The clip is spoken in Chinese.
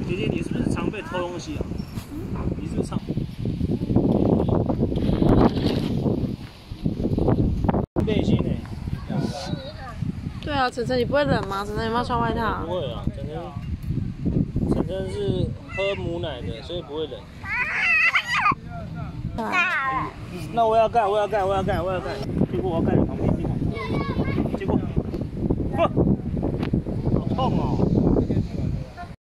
姐姐，你是不是常被偷东西啊？你是不是常？背心呢？ 对啊，晨晨，你不会冷吗？晨晨有没有穿外套？ 不会啊，晨晨是喝母奶的，所以不会冷。那我要盖。结果我要盖你旁边，结果，不，好痛哦！